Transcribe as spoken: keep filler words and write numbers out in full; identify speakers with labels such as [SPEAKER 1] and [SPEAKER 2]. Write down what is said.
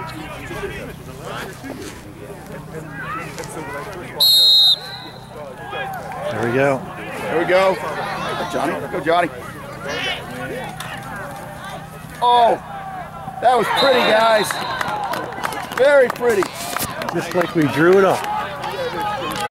[SPEAKER 1] There we go.
[SPEAKER 2] There we go. Go, Johnny. Go, Johnny. Oh, that was pretty, guys. Very pretty.
[SPEAKER 1] Just like we drew it up.